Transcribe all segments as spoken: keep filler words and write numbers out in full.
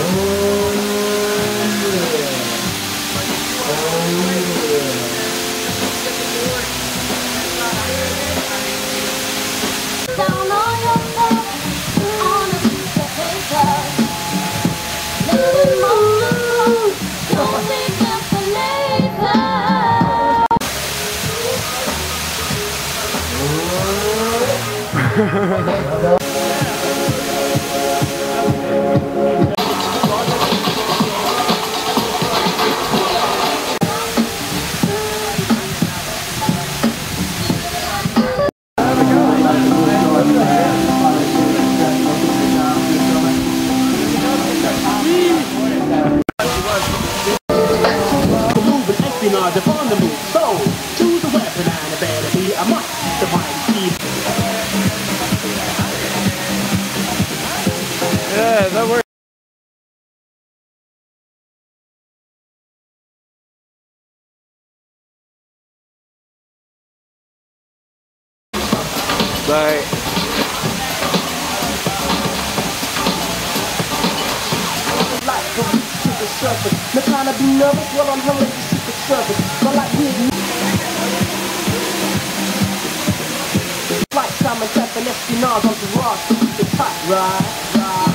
Upon the move, so choose a weapon and it better be a must. The mighty yeah, that works. Bye. No kind of be nervous while I'm hungry to secret service. But like weird like Simon tapping espionage on the rock to keep it tight, right? Right.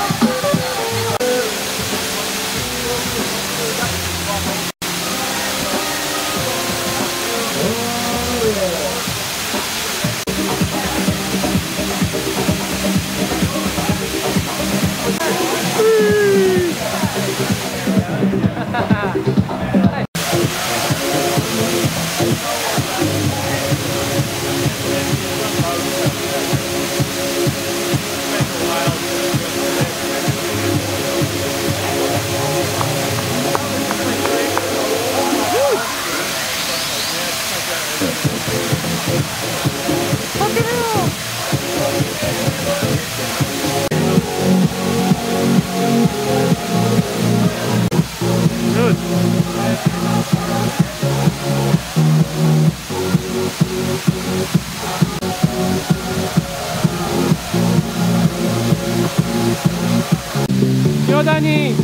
Yo, Dani!